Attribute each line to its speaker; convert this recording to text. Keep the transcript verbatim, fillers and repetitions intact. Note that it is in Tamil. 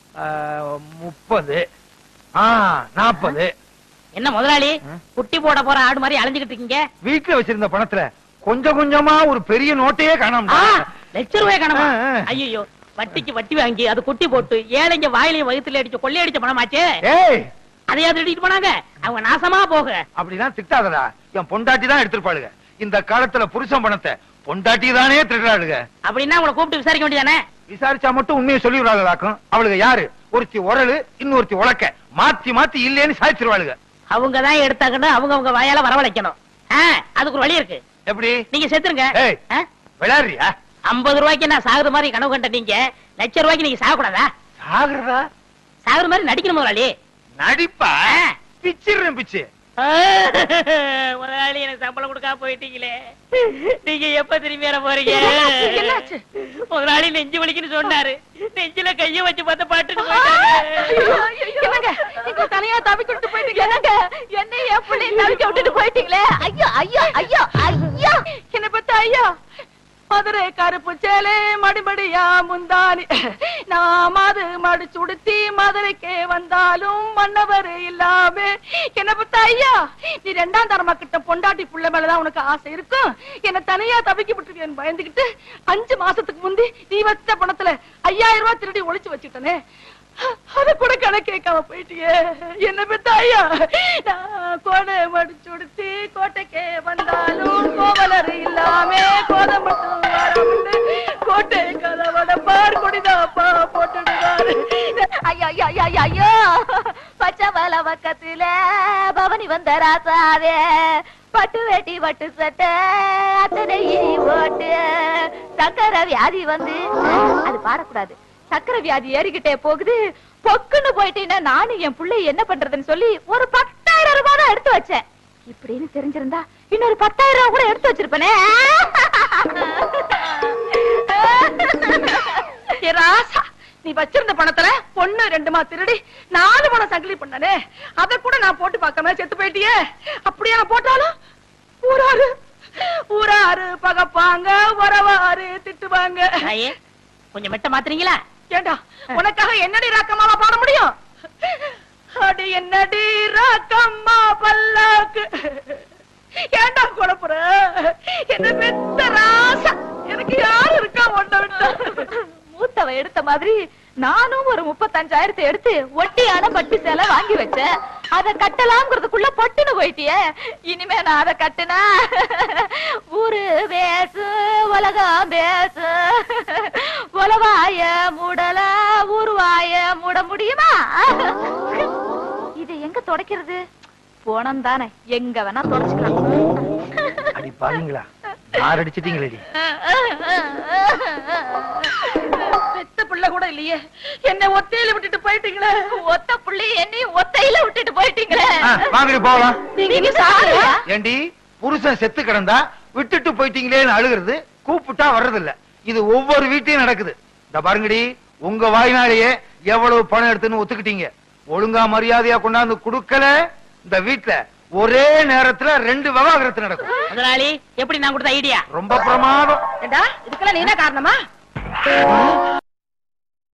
Speaker 1: முப்பது நாற்பது.
Speaker 2: என்ன முதலாளி குட்டி போட போற ஆடு மாதிரி அலைஞ்சுக்கிட்டு இருக்கீங்க?
Speaker 1: வீட்டுல வச்சிருந்த பணத்துல கொஞ்சம் கொஞ்சமா ஒரு பெரிய நோட்டையே காணாம.
Speaker 2: லட்ச ரூபாய் காணாம? ஐயோ, வட்டிக்கு வட்டி வாங்கி அது குட்டி போட்டு ஏழைங்க வாயிலையும் வயிற்றுல அடிச்சு கொள்ளையடிச்ச பணமாச்சே. அதையா திருடிட்டு போனாங்க? அவங்க நாசமா போக.
Speaker 1: அப்படிதான் திட்டாதடா. என் பொண்டாட்டி தான் எடுத்துருப்பாளுங்க. இந்த காலத்துல புருஷன் பணத்தை பொண்டாட்டி தானே திருடாளுங்க.
Speaker 2: அப்படின்னா அவங்களை கூப்பிட்டு விசாரிக்க வேண்டியதானே?
Speaker 1: விசாரிச்சா மட்டும் உண்மையை சொல்லி விடாதாக்கும். அவளுக்கு யாரு? ஒருத்தி உரலு, இன்னொருத்தி உலக்க, மாத்தி மாத்தி இல்லேன்னு சாய்ச்சிருவாளுங்க.
Speaker 2: அவங்கதான் எடுத்தாங்கன்னு அவங்க அவங்க வாயால வரவழைக்கணும். அதுக்கு ஒரு வழி இருக்கு.
Speaker 1: எப்படி?
Speaker 2: நீங்க செத்துருங்க.
Speaker 1: விளையாடுறியா?
Speaker 2: ஐம்பது ரூபாய்க்கு நான் சாகுற மாதிரி கனவு கண்ட நீங்க லட்சம் ரூபாய்க்கு நீங்க சாகக்கூடாதா?
Speaker 1: சாகுறதா?
Speaker 2: சாகுற மாதிரி நடிக்கணும் முதலாளி.
Speaker 1: நடிப்பா? பிச்சிடுறேன் பிச்சு.
Speaker 2: முதலாளி எனக்கு சம்பளம் கொடுக்காம போயிட்டீங்களே, நீங்க எப்ப திரும்பி வர போறீங்க? முதலாளி நெஞ்சு வலிக்குன்னு சொன்னாரு, நெஞ்சில கைய வச்சு பார்த்த பாட்டு
Speaker 3: தனியா தவிக்கிட்டு போயிட்டீங்க. என்ன என் பிள்ளைய தவிக்க விட்டுட்டு போயிட்டீங்களே. ஐயோ ஐயோ ஐயோ ஐயோ, என்ன பத்த ஐயோ. மதுரை கருப்பு சேலை மடிமடியா முந்தானி, நான் மது மடிச்சு உடுத்தி மதுரைக்கே வந்தாலும் மன்னவர் இல்லாம. என்ன பத்த ஐயா, நீ ரெண்டாம் தரமா கிட்ட பொண்டாட்டி புள்ள மேலதான் உனக்கு ஆசை இருக்கும். என்ன தனியா தவிக்க விட்டுருக்கேன் பயந்துகிட்டு அஞ்சு மாசத்துக்கு முந்தி நீ வச்ச பணத்துல ஐயாயிரம் ரூபாய் திருடி ஒளிச்சு வச்சுட்டனே, அத கூட கணக்கு கேட்காம போயிட்டியே. என்ன பெத்த ஐயா, நான் கோடை மடிச்சு உடுத்தி கோட்டைக்கே வந்தாலும் கோவலர் இல்லாம கோதை மட்டும் வரவிட்டு கோட்டை கதவட பார் கொடிதாப்பா போட்டுடுவாரு. ஐயோ ஐயோ ஐயோ ஐயோ, பச்சை வல பக்கத்துல பவனி வந்த ராசாவே, பட்டு வேட்டி பட்டு சட்டை அத்தனை ஓட்டு, சக்கரை வியாதி வந்து அது பாடக்கூடாது, சக்கரை வியாதி ஏறிக்கிட்டே போகுது, பொக்குன்னு போயிட்டீங்கன்னா நானும் என் பிள்ளை என்ன பண்றதுன்னு சொல்லி ஒரு பத்தாயிரம் ரூபாய் தான் எடுத்து வச்சேன். இப்படின்னு தெரிஞ்சிருந்தா இன்னொரு பத்தாயிரம் ரூபாய் கூட எடுத்து வச்சிருப்பேனே. ராசா, நீ வச்சிருந்த பணத்துல பொண்ணு ரெண்டுமா திருடி நாலு பணம் சங்கிலி பண்ணனே, அத கூட நான் போட்டு பார்க்காம செத்து போயிட்டியே. அப்படியே நான் போட்டாலும் ஊராரு ஊராரு பகப்பாங்க, உறவாரு திட்டுவாங்க.
Speaker 2: கொஞ்சம் மெட்ட மாத்துறீங்களா?
Speaker 3: ஏண்டா, உனக்காக என்னடி ராக்கம்மாவா பாட முடியும்? அடி என்னடி ராக்கம்மா பல்லாக்கு, ஏண்டா குழப்புற? என்ன பெத்த ராசா, எனக்கு யாரு இருக்கா ஒன்ன விட்டா? மூத்தவ எடுத்த மாதிரி நானும் ஒரு முப்பத்தஞ்சாயிரத்தை எடுத்து ஒட்டியான பட்டு சேலை வாங்கி வச்சேன். அத கட்டலாம்ங்கிறதுக்குள்ள பொட்டுன்னு போயிட்டிய. இனிமே நான் அதை கட்டுனா ஊரு பேசு உலகம் பேசு, உலவாய மூடல ஊருவாய மூட முடியுமா? இது எங்க தொடக்கிறது? போனம் தானே, எங்க வேணா தொடச்சுக்கலாம்.
Speaker 1: அடி பாருங்களா, யார் அடிச்சிட்டீங்களே?
Speaker 3: பெத்த பிள்ளை கூட இல்லையே, என்ன ஒத்தையில விட்டுட்டு போயிட்டீங்களே. ஒத்த பிள்ளை என்னையும் ஒத்தையில விட்டுட்டு போயிட்டீங்களே.
Speaker 1: வாங்கடி போலாம்.
Speaker 3: நீங்க சாரு
Speaker 1: ஏண்டி, புருஷன் செத்து கிடந்தா விட்டுட்டு போயிட்டீங்களேன்னு அழுகிறது, கூப்பிட்டா வர்றதில்ல. இது ஒவ்வொரு வீட்டையும் நடக்குது. இந்த பாருங்கடி, உங்க வாய்னாலேயே எவ்வளவு பணம் எடுத்துன்னு ஒத்துக்கிட்டீங்க. ஒழுங்கா மரியாதையா கொண்டாந்து குடுக்கல, இந்த வீட்டுல ஒரே நேரத்துல ரெண்டு விவாகரத்து நடக்கும்.
Speaker 2: முதலாளி, எப்படி நான் கொடுத்த ஐடியா?
Speaker 1: ரொம்ப பிரமாதம்.
Speaker 3: இதுக்கெல்லாம் நீ என்ன காரணமா?